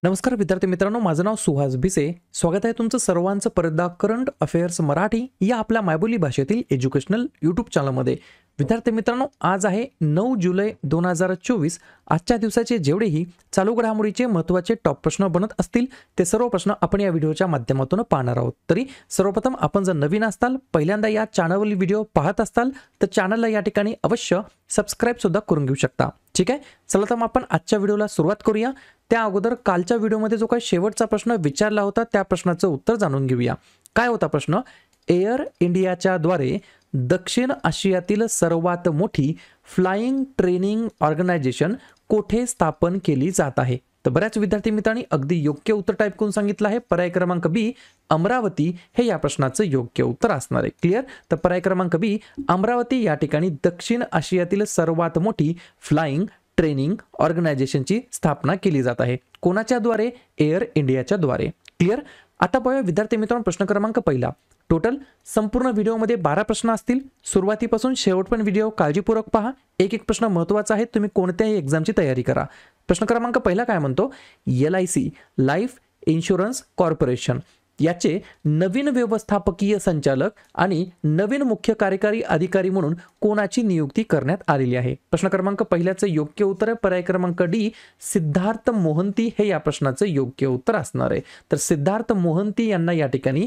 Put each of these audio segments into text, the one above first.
नमस्कार विद्यार्थी मित्रांनो, माझं नाव सुहास भिसे. स्वागत आहे तुमचं सर्वांचं परदा करंट अफेअर्स मराठी या आपल्या मायबोली भाषेतील एज्युकेशनल यूट्यूब चॅनलमध्ये. विद्यार्थी मित्रांनो, आज आहे 9 जुलै 2024. आजच्या दिवसाचे जेवढेही चालू घडामोडीचे महत्त्वाचे टॉप प्रश्न बनत असतील ते सर्व प्रश्न आपण या व्हिडिओच्या माध्यमातून पाहणार आहोत. तरी सर्वप्रथम आपण जर नवीन असाल, पहिल्यांदा या चॅनलवरील व्हिडिओ पाहत असाल तर चॅनलला या ठिकाणी अवश्य सबस्क्राईब सुद्धा करून घेऊ शकता. ठीक आहे, चला तर मग आपण आजच्या व्हिडिओला सुरुवात करूया. त्या अगोदर कालच्या व्हिडिओमध्ये जो काही शेवटचा प्रश्न विचारला होता त्या प्रश्नाचं उत्तर जाणून घेऊया. काय होता प्रश्न? एअर इंडियाच्या द्वारे दक्षिण आशियातील सर्वात मोठी फ्लाइंग ट्रेनिंग ऑर्गनायझेशन कोठे स्थापन केली जात आहे? तर बऱ्याच विद्यार्थी मित्रांनी अगदी योग्य उत्तर टाईप करून सांगितलं आहे. पर्याय क्रमांक बी अमरावती हे या प्रश्नाचं योग्य उत्तर असणार आहे. क्लिअर? तर पर्याय क्रमांक बी अमरावती या ठिकाणी दक्षिण आशियातील सर्वात मोठी फ्लाइंग ट्रेनिंग ऑर्गनायझेशनची स्थापना केली जात आहे. कोणाच्या द्वारे? एअर इंडियाच्या द्वारे. क्लिअर? आता पाहूया विद्यार्थी मित्रांनो प्रश्न क्रमांक पहिला. टोटल संपूर्ण व्हिडिओमध्ये 12 प्रश्न असतील. सुरुवातीपासून शेवटपर्यंत व्हिडिओ काळजीपूर्वक पहा. एक एक प्रश्न महत्त्वाचा आहे. तुम्ही कोणत्याही एक्झामची तयारी करा. प्रश्न क्रमांक पहिला काय म्हणतो? LIC लाईफ इन्शुरन्स कॉर्पोरेशन याचे नवीन व्यवस्थापकीय संचालक आणि नवीन मुख्य कार्यकारी अधिकारी म्हणून कोणाची नियुक्ती करण्यात आलेली आहे? प्रश्न क्रमांक पहिल्याचं योग्य उत्तर आहे पर्याय क्रमांक डी सिद्धार्थ मोहंती हे या प्रश्नाचं योग्य उत्तर असणार आहे. तर सिद्धार्थ मोहंती यांना या ठिकाणी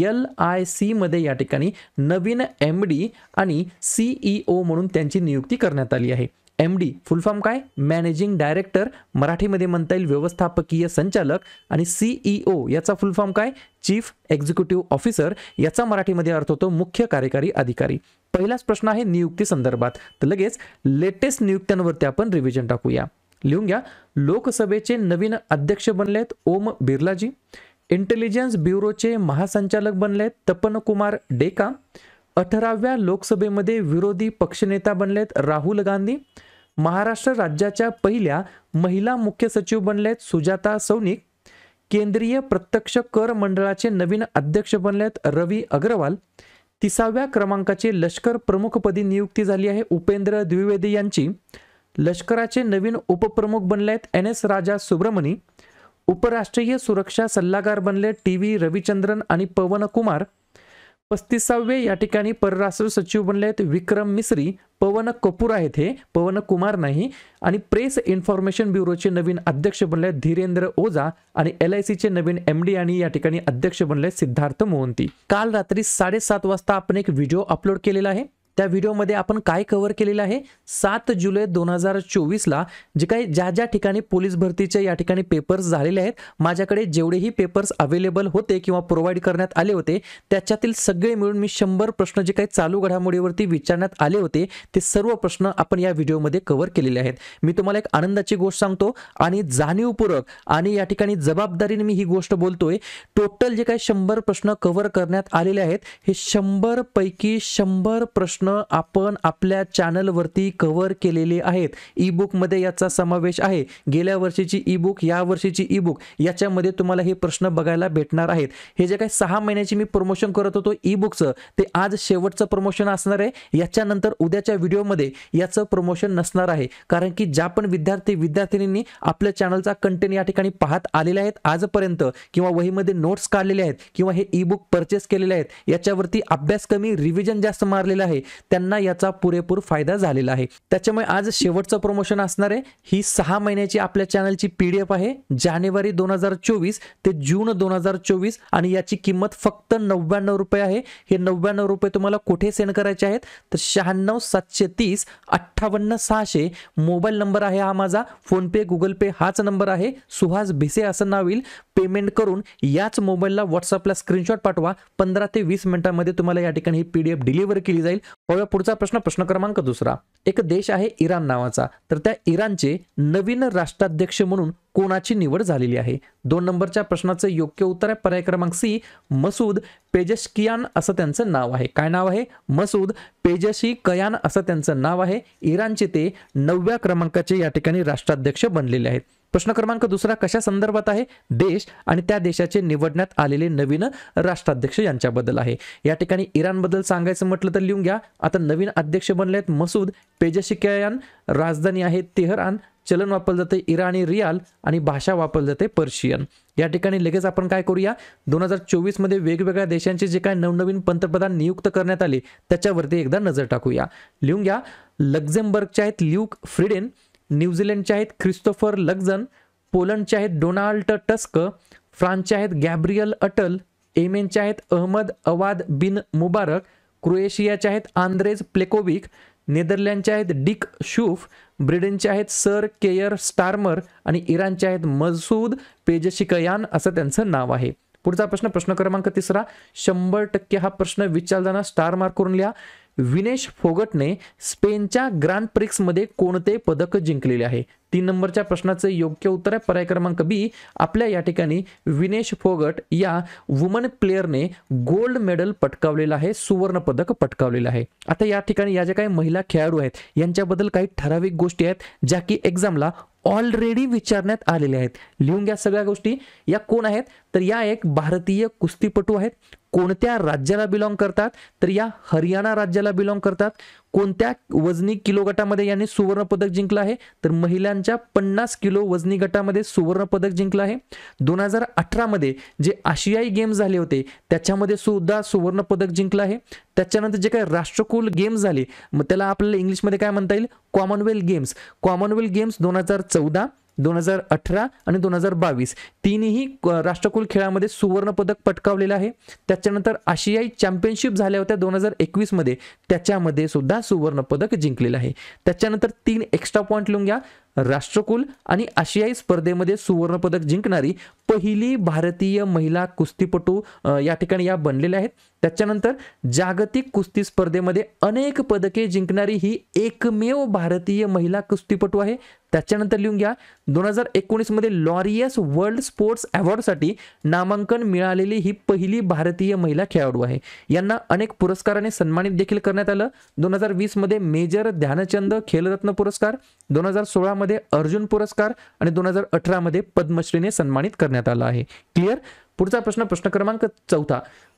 LIC मध्ये या ठिकाणी नवीन MD आणि CEO म्हणून त्यांची नियुक्ती करण्यात आली आहे. MD फुल फॉर्म काय? मॅनेजिंग डायरेक्टर, मराठीमध्ये म्हणता येईल व्यवस्थापकीय संचालक. आणि CEO याचा फुल फॉर्म काय? Chief executive officer. याचा मराठीमध्ये अर्थ होतो मुख्य कार्यकारी अधिकारी. पहिलाच प्रश्न आहे नियुक्ती संदर्भात. तर लगेच लेटेस्ट नियुक्त्यांवरती आपण रिव्हिजन टाकूया. लिहून घ्या. लोकसभेचे नवीन अध्यक्ष बनलेत ओम बिर्लाजी. इंटेलिजन्स ब्युरोचे महासंचालक बनलेत तपन कुमार डेका. 18व्या लोकसभेमध्ये विरोधी पक्षनेता बनलेत राहुल गांधी. महाराष्ट्र राज्याच्या पहिल्या महिला मुख्य सचिव बनलेत सुजाता सौनिक. केंद्रीय प्रत्यक्ष कर मंडळाचे नवीन अध्यक्ष बनलेत रवी अग्रवाल. 30व्या क्रमांकाचे लष्कर प्रमुखपदी नियुक्ती झाली आहे उपेंद्र द्विवेदी यांची. लष्कराचे नवीन उपप्रमुख बनलेत NS राजा सुब्रमणी. उपराष्ट्रीय सुरक्षा सल्लागार बनले TV रविचंद्रन आणि पवन कुमार. 35वे या ठिकाणी परराष्ट्र सचिव बनलेत विक्रम मिस्री. पवन कपूर आहेत हे, पवन कुमार नाही. आणि प्रेस इन्फॉर्मेशन ब्युरोचे नवीन अध्यक्ष बनलेत धीरेंद्र ओझा. आणि LIC चे नवीन MD आणि या ठिकाणी अध्यक्ष बनलेत सिद्धार्थ मोहंती. काल रात्री 7:30 वाजता आपण एक व्हिडिओ अपलोड केलेला आहे. त्या व्हिडिओमध्ये आपण काय कव्हर केलेलं आहे? 7 जुलै 2024ला जे काही ज्या ठिकाणी पोलीस भरतीचे या ठिकाणी पेपर्स झालेले आहेत, माझ्याकडे जेवढेही पेपर्स अवेलेबल होते किंवा प्रोव्हाइड करण्यात आले होते त्याच्यातील सगळे मिळून मी 100 प्रश्न जे काही चालू घडामोडीवरती विचारण्यात आले होते ते सर्व प्रश्न आपण या व्हिडिओमध्ये कव्हर केलेले आहेत. मी तुम्हाला एक आनंदाची गोष्ट सांगतो आणि जाणीवपूर्वक आणि या ठिकाणी जबाबदारीने मी ही गोष्ट बोलतोय. टोटल जे काही 100 प्रश्न कव्हर करण्यात आलेले आहेत हे 100 पैकी 100 प्रश्न आपण आपल्या चॅनलवरती कव्हर केलेले आहेत. ई बुक मध्ये याचा समावेश आहे. गेल्या वर्षीची ई बुक, या वर्षीची ई बुक, याच्यामध्ये तुम्हाला हे प्रश्न बघायला भेटणार आहेत. हे जे काही 6 महिन्याची मी प्रमोशन करत होतो ई बुकचं ते आज शेवटचं प्रमोशन असणार आहे. याच्यानंतर उद्याच्या व्हिडिओमध्ये याचं प्रमोशन नसणार आहे. कारण की ज्या पण विद्यार्थिनींनी आपल्या चॅनलचा कंटेंट या ठिकाणी पाहत आलेले आहेत आजपर्यंत किंवा वहीमध्ये नोट्स काढलेले आहेत किंवा हे ई बुक परचेस केलेले आहेत, याच्यावरती अभ्यास कमी रिव्हिजन जास्त मारलेलं आहे, त्यांना याचा पुरेपूर फायदा झालेला आहे. त्याच्यामुळे आज शेवटचं प्रमोशन असणार आहे. ही 6 महिन्याची आपल्या चॅनलची PDF आहे. जानेवारी 2024 ते जून 2024 आणि याची किंमत फक्त 99 रुपये आहे. हे 99 रुपये तुम्हाला कुठे सेंड करायचे आहेत? तर 96 730 58 600 मोबाईल नंबर आहे हा माझा. फोनपे गुगल पे हाच नंबर आहे. सुहास भिसे असं नाव येईल. पेमेंट करून याच मोबाईलला व्हॉट्सअपला स्क्रीनशॉट पाठवा. 15 ते 20 मिनिटांमध्ये तुम्हाला या ठिकाणी ही PDF डिलिव्हर केली जाईल. पुढचा प्रश्न, प्रश्न क्रमांक दुसरा. एक देश आहे इराण नावाचा. तर त्या इराणचे नवीन राष्ट्राध्यक्ष म्हणून कोणाची निवड झालेली आहे? 2 नंबरच्या प्रश्नाचं योग्य उत्तर आहे पर्याय क्रमांक सी मसूद पेजेशकियान असं त्यांचं नाव आहे. काय नाव आहे? मसूद पेजेशकियान असं त्यांचं नाव आहे. इराणचे ते 9व्या क्रमांकाचे या ठिकाणी राष्ट्राध्यक्ष बनलेले आहेत. प्रश्न क्रमांक दुसरा कशा संदर्भात आहे? देश आणि त्या देशाचे निवडण्यात आलेले नवीन राष्ट्राध्यक्ष यांच्याबद्दल आहे. या ठिकाणी इराणबद्दल सांगायचं म्हटलं तर लिहून घ्या. आता नवीन अध्यक्ष बनले आहेत मसूद पेजेशिकियान. राजधानी आहे तेहरान. चलन वापरलं जाते इराणी रियाल आणि भाषा वापरली जाते पर्शियन. या ठिकाणी लगेच आपण काय करूया, 2024 मध्ये वेगवेगळ्या देशांचे जे काय नवनवीन पंतप्रधान नियुक्त करण्यात आले त्याच्यावरती एकदा नजर टाकूया. लिहून घ्या. लक्झेंबर्गचे आहेत ल्यूक फ्रिडेन, न्यूझीलंडचे आहेत ख्रिस्तोफर लक्झन, पोलंडचे आहेत डोनाल्ड टस्क, फ्रान्सचे आहेत गॅब्रियल अटल, येमेनचे आहेत अहमद अवाद बिन मुबारक, क्रोएशियाचे आहेत आंद्रेज प्लेकोविक, नेदरलँडचे आहेत डिक शूफ, ब्रिटनचे आहेत सर केयर स्टार्मर आणि इराणचे आहेत मसूद पेजेशिकयान असं त्यांचं नाव आहे. पुढचा प्रश्न, प्रश्न क्रमांक तिसरा, 100% हा प्रश्न विचारला जाणार, स्टार मार्क करून लिहा. विनेश फोगटने स्पेनच्या ग्रँड प्रिक्स मध्ये कोणते पदक जिंकलेले आहे? 3 नंबरच्या प्रश्नाचं योग्य उत्तर आहे पर्याय क्रमांक बी. आपल्या या ठिकाणी विनेश फोगट या वुमन प्लेयरने गोल्ड मेडल पटकावलेलं आहे, सुवर्ण पदक पटकावलेलं आहे. आता या ठिकाणी या ज्या काही महिला खेळाडू आहेत यांच्याबद्दल काही ठराविक गोष्टी आहेत ज्या की एक्झामला ऑलरेडी विचारण्यात आलेल्या आहेत. लिहून घ्या सगळ्या गोष्टी. या कोण आहेत तर या एक भारतीय कुस्तीपटू आहेत. कोणत्या राज्याला बिलॉंग करतात तर या हरियाणा राज्याला बिलॉंग करतात. कोणत्या वजनी किलो गटामध्ये यांनी सुवर्ण पदक जिंकलं आहे तर महिलांच्या 50 किलो वजनी गटामध्ये सुवर्ण पदक जिंकलं आहे. 2018 मध्ये जे आशियाई गेम्स झाले होते त्याच्यामध्ये सुद्धा सुवर्ण पदक जिंकलं आहे. त्याच्यानंतर जे काही राष्ट्रकुल गेम्स झाले मग त्याला आपल्याला इंग्लिशमध्ये काय म्हणता येईल, कॉमनवेल्थ गेम्स. कॉमनवेल्थ गेम्स 2014, 2018 आणि 2022 तिन्ही राष्ट्रकुल खेळामध्ये सुवर्ण पदक पटकावलेलं आहे. त्याच्यानंतर आशियाई चॅम्पियनशिप झाल्या होत्या 2021 मध्ये, त्याच्यामध्ये सुद्धा सुवर्ण पदक जिंकलेलं आहे. त्याच्यानंतर 3 एक्स्ट्रा पॉइंट लिहून घ्या. राष्ट्रकुल आणि आशियाई स्पर्धेमध्ये सुवर्ण पदक जिंकणारी पहिली भारतीय महिला कुस्तीपटू या ठिकाणी या बनलेल्या आहेत. त्याच्यानंतर जागतिक कुस्ती स्पर्धेमध्ये अनेक पदके जिंकणारी ही एकमेव भारतीय महिला कुस्तीपटू आहे. त्याच्यानंतर लिहून घ्या 2019 मध्ये लॉरियस वर्ल्ड स्पोर्ट्स अवॉर्डसाठी नामांकन मिळालेली ही पहिली भारतीय महिला खेळाडू आहे. यांना अनेक पुरस्काराने सन्मानित देखील करण्यात आलं. 2020 मध्ये मेजर ध्यानचंद खेलरत्न पुरस्कार, 2016 मध्ये अर्जुन पुरस्कार आणि 2018 मध्ये पद्मश्रीने सन्मानित करण्यात आला आहे. क्लिअर. पुढचा प्रश्न, प्रश्न क्रमांक 4,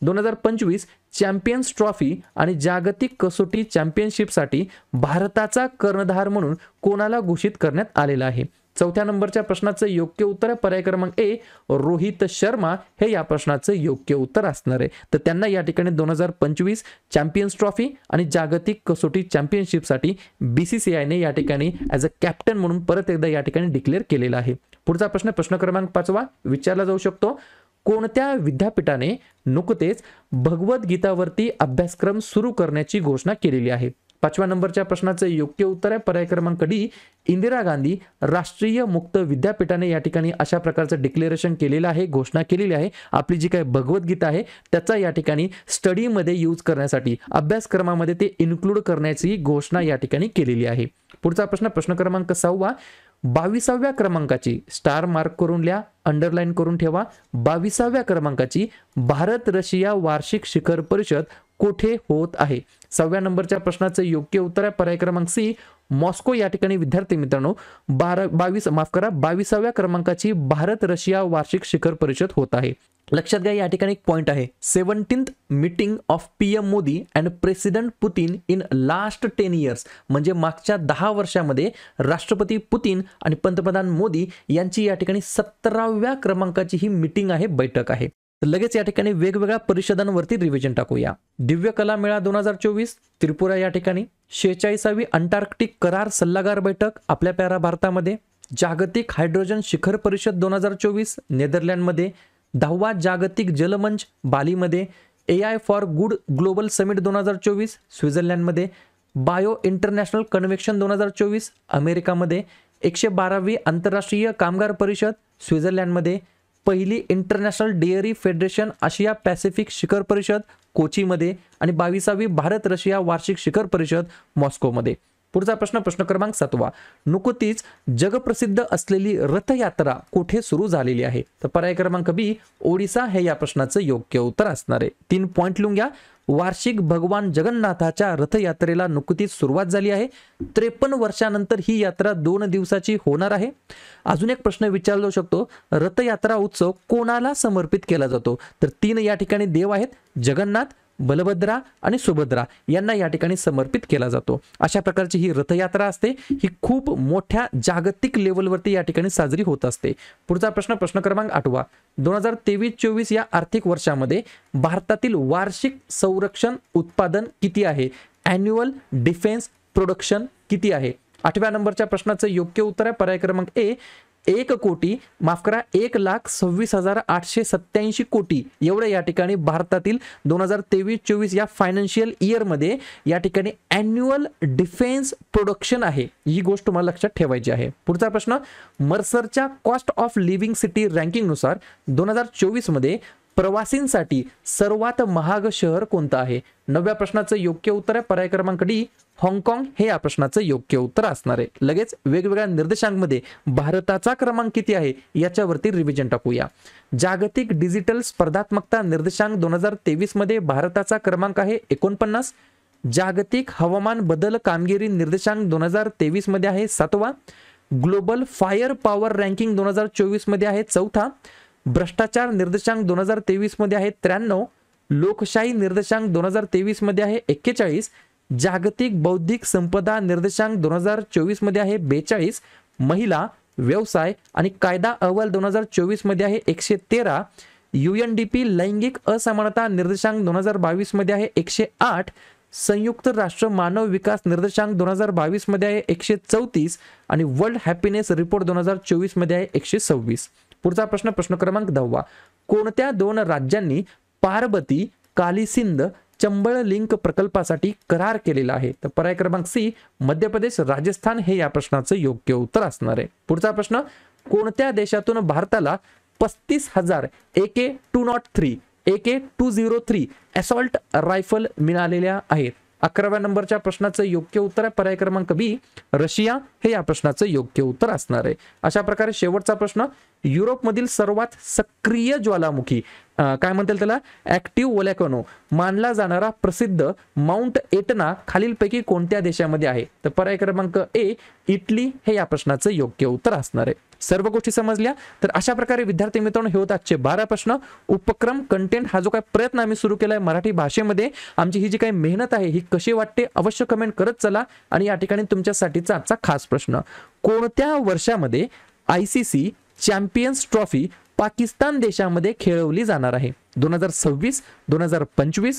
2025 चॅम्पियन्स ट्रॉफी आणि जागतिक कसोटी चॅम्पियनशिपसाठी भारताचा कर्णधार म्हणून कोणाला घोषित करण्यात आलेला आहे? 4थ्या नंबरच्या प्रश्नाचं योग्य उत्तर आहे पर्याय क्रमांक ए, रोहित शर्मा हे या प्रश्नाचं योग्य उत्तर असणार आहे. तर त्यांना या ठिकाणी 2025 चॅम्पियन्स ट्रॉफी आणि जागतिक कसोटी चॅम्पियनशिपसाठी BCCIने या ठिकाणी ॲज अ कॅप्टन म्हणून परत एकदा या ठिकाणी डिक्लेअर केलेला आहे. पुढचा प्रश्न, प्रश्न क्रमांक 5 विचारला जाऊ शकतो. कोणत्या विद्यापीठाने नुकतेच भगवद्गीतावरती अभ्यासक्रम सुरू करण्याची घोषणा केलेली आहे? 5व्या नंबरच्या प्रश्नाचं योग्य उत्तर आहे पर्याय क्रमांक डी, इंदिरा गांधी राष्ट्रीय मुक्त विद्यापीठाने या ठिकाणी अशा प्रकारचं डिक्लेरेशन केलेलं आहे, घोषणा केलेली आहे. आपली जी काही भगवद्गीता आहे त्याचा या ठिकाणी स्टडीमध्ये यूज करण्यासाठी अभ्यासक्रमामध्ये ते इन्क्लूड करण्याची घोषणा या ठिकाणी केलेली आहे. पुढचा प्रश्न, प्रश्न क्रमांक 6, 22व्या क्रमांकाची स्टार मार्क करून लिहा, अंडरलाईन करून ठेवा. 22व्या क्रमांकाची भारत रशिया वार्षिक शिखर परिषद कुठे होत आहे? 6व्या नंबरच्या प्रश्नाचं योग्य उत्तर आहे पर्याय क्रमांक सी, मॉस्को या ठिकाणी. विद्यार्थी मित्रांनो 22व्या क्रमांकाची भारत रशिया वार्षिक शिखर परिषद होत आहे. लक्षात घ्या या ठिकाणी एक पॉइंट आहे, 17th meeting of PM Modi and president Putin in last 10 years, म्हणजे मागच्या 10 वर्षामध्ये राष्ट्रपती पुतीन आणि पंतप्रधान मोदी यांची या ठिकाणी 17व्या क्रमांकाची ही मीटिंग आहे, बैठक आहे. तर लगेच या ठिकाणी वेगवेगळ्या परिषदांवरती रिव्हिजन टाकूया. दिव्य कला मेळा 2024 त्रिपुरा या ठिकाणी, 46वी अंटार्क्टिक करार सल्लागार बैठक आपल्या प्यारा भारतामध्ये, जागतिक हायड्रोजन शिखर परिषद 2024 नेदरलँडमध्ये, 10वा जागतिक जलमंच बालीमध्ये, AI for good global summit 2024 स्वित्झर्लंडमध्ये, बायो इंटरनॅशनल कन्व्हेन्शन 2024 अमेरिकामध्ये, 112वी आंतरराष्ट्रीय कामगार परिषद स्वित्झर्लंडमध्ये, पहिली इंटरनॅशनल डेअरी फेडरेशन आशिया पॅसिफिक शिखर परिषद कोचीमध्ये आणि 22वी भारत रशिया वार्षिक शिखर परिषद मॉस्कोमध्ये. पुढचा प्रश्न, प्रश्न क्रमांक 7, नुकतीच जगप्रसिद्ध असलेली रथयात्रा कुठे सुरू झालेली आहे? तर पर्याय क्रमांक बी, ओडिसा हे या प्रश्नाचं योग्य उत्तर असणार आहे. 3 पॉइंट लिहून घ्या. वार्षिक भगवान जगन्नाथाच्या रथयात्रेला नुकतीच सुरुवात झाली आहे. 53 वर्षानंतर ही यात्रा 2 दिवसाची होणार आहे. अजून एक प्रश्न विचारला जाऊ शकतो, रथयात्रा उत्सव कोणाला समर्पित केला जातो? तर 3 या ठिकाणी देव आहेत, जगन्नाथ, बलभद्रा आणि सुभद्रा यांना या ठिकाणी समर्पित केला जातो. अशा प्रकारची ही रथयात्रा असते. ही खूप मोठ्या जागतिक लेवलवरती या ठिकाणी साजरी होत असते. पुढचा प्रश्न क्रमांक 8. 2023-24 या आर्थिक वर्षामध्ये भारतातील वार्षिक संरक्षण उत्पादन किती आहे? ॲन्युअल डिफेन्स प्रोडक्शन किती आहे? 8व्या नंबरच्या प्रश्नाचं योग्य उत्तर आहे पर्याय क्रमांक ए, 1,26,887 कोटी एवढे या ठिकाणी भारतातील 2023-24 या फायनान्शियल इयरमध्ये या ठिकाणी ॲन्युअल डिफेन्स प्रोडक्शन आहे. ही गोष्ट तुम्हाला लक्षात ठेवायची आहे. पुढचा प्रश्न, मर्सरच्या कॉस्ट ऑफ लिव्हिंग सिटी रँकिंगनुसार 2024 मध्ये प्रवासींसाठी सर्वात महाग शहर कोणतं आहे? 9व्या प्रश्नाचं योग्य उत्तर आहे पर्याय क्रमांक डी, हाँगकाँग हे या प्रश्नाचं योग्य उत्तर असणार आहे. लगेच वेगवेगळ्या निर्देशांकामध्ये भारताचा क्रमांक किती आहे याच्यावरती रिव्हिजन टाकूया. जागतिक डिजिटल स्पर्धात्मकता निर्देशांक 2023 मध्ये भारताचा क्रमांक आहे 49. जागतिक हवामान बदल कामगिरी निर्देशांक 2023 मध्ये आहे 7वा. ग्लोबल फायर पॉवर रँकिंग 2024 मध्ये आहे 4था. भ्रष्टाचार निर्देशांक 2023 मध्ये आहे 93. लोकशाही निर्देशांक 2023 मध्ये आहे 41. जागतिक बौद्धिक संपदा निर्देशांक 2024 मध्ये आहे 42. महिला, व्यवसाय आणि कायदा अहवाल 2024 मध्ये आहे 113. UNDP लैंगिक असमानता निर्देशांक 2022 मध्ये आहे 108. संयुक्त राष्ट्र मानव विकास निर्देशांक 2022 मध्ये आहे 134 आणि वर्ल्ड हॅपीनेस रिपोर्ट 2024 मध्ये आहे 126. पुढचा प्रश्न क्रमांक 10. कोणत्या 2 राज्यांनी पार्बती, कालीसिंध, चंबळ लिंक प्रकल्पासाठी करार केलेला आहे? तर पर्याय क्रमांक सी, मध्य प्रदेश, राजस्थान हे या प्रश्नाचं योग्य उत्तर असणार आहे. पुढचा प्रश्न, कोणत्या देशातून भारताला 35,000 AK-203 AK-203 असॉल्ट रायफल मिळालेल्या आहेत? 11व्या नंबरच्या प्रश्नाचं योग्य उत्तर आहे पर्याय क्रमांक बी, रशिया हे या प्रश्नाचं योग्य उत्तर असणार आहे. अशा प्रकारे शेवटचा प्रश्न, युरोपमधील सर्वात सक्रिय ज्वालामुखी काय म्हणतात त्याला, ऍक्टिव्ह वोलॅकॅनो मानला जाणारा प्रसिद्ध माउंट एटना खालीलपैकी कोणत्या देशामध्ये आहे? तर पर्याय क्रमांक ए, इटली हे या प्रश्नाचं योग्य उत्तर असणार आहे. सर्व गोष्टी समजल्या? तर अशा प्रकारे विद्यार्थी मित्रांनो हे होत आजचे 12 प्रश्न. उपक्रम कंटेंट हा जो काही प्रयत्न आम्ही सुरू केलाय मराठी भाषेमध्ये, आमची ही जी काही मेहनत आहे ही कशी वाटते अवश्य कमेंट करत चला. आणि या ठिकाणी तुमच्यासाठीचा आजचा खास प्रश्न, कोणत्या वर्षामध्ये ICC चॅम्पियन्स ट्रॉफी पाकिस्तान देशामध्ये खेळवली जाणार आहे? 2026, 2025,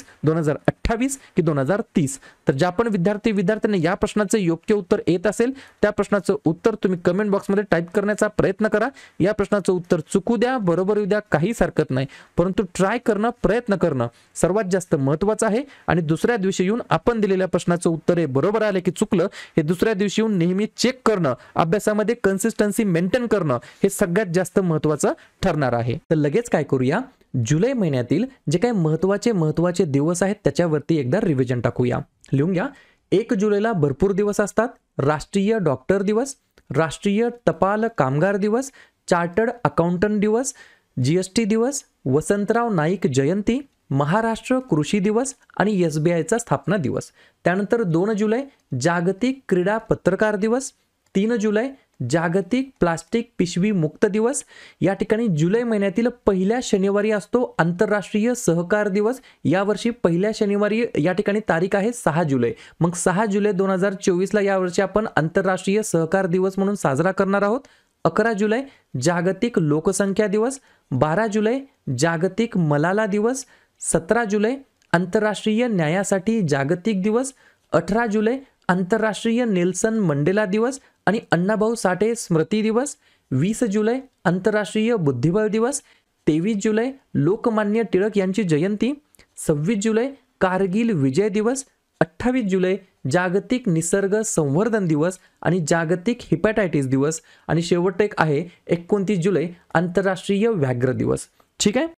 2028 की 2030? तर ज्या पण विद्यार्थ्यांनी या प्रश्नाचं योग्य उत्तर येत असेल त्या प्रश्नाचं उत्तर तुम्ही कमेंट बॉक्समध्ये टाईप करण्याचा प्रयत्न करा. या प्रश्नाचं उत्तर चुकू द्या, बरोबर येऊ द्या, काहीच हरकत नाही, परंतु ट्राय करणं, प्रयत्न करणं सर्वात जास्त महत्त्वाचं आहे. आणि दुसऱ्या दिवशी येऊन आपण दिलेल्या प्रश्नाचं उत्तर हे बरोबर आले की चुकलं हे दुसऱ्या दिवशी येऊन नेहमी चेक करणं, अभ्यासामध्ये कन्सिस्टन्सी मेंटेन करणं हे सगळ्यात जास्त महत्त्वाचं ठरणार आहे. तर लगेच काय करूया, जुलै महिन्यातील जे काही महत्त्वाचे दिवस आहेत त्याच्यावरती एकदा रिव्हिजन टाकूया. लिहून घ्या. 1 जुलैला भरपूर दिवस असतात. राष्ट्रीय डॉक्टर दिवस, राष्ट्रीय टपाल कामगार दिवस, चार्टर्ड अकाउंटंट दिवस, GST दिवस, वसंतराव नाईक जयंती, महाराष्ट्र कृषी दिवस आणि SBIचा स्थापना दिवस. त्यानंतर 2 जुलै जागतिक क्रीडा पत्रकार दिवस, 3 जुलै जागतिक प्लास्टिक पिशवी मुक्त दिवस. या ठिकाणी जुलै महिन्यातील पहिल्या शनिवारी असतो आंतरराष्ट्रीय सहकार दिवस. यावर्षी पहिल्या शनिवारी या ठिकाणी तारीख आहे 6 जुलै. मग 6 जुलै 2024ला यावर्षी आपण आंतरराष्ट्रीय सहकार दिवस म्हणून साजरा करणार आहोत. 11 जुलै जागतिक लोकसंख्या दिवस, 12 जुलै जागतिक मलाला दिवस, 17 जुलै आंतरराष्ट्रीय न्यायासाठी जागतिक दिवस, 18 जुलै आंतरराष्ट्रीय नेल्सन मंडेला दिवस आणि अण्णाभाऊ साठे स्मृती दिवस, 20 जुलै आंतरराष्ट्रीय बुद्धिबळ दिवस, 23 जुलै लोकमान्य टिळक यांची जयंती, 26 जुलै कारगिल विजय दिवस, 28 जुलै जागतिक निसर्ग संवर्धन दिवस आणि जागतिक हिपॅटायटिस दिवस आणि शेवट एक आहे 29 जुलै आंतरराष्ट्रीय व्याघ्र दिवस. ठीक आहे.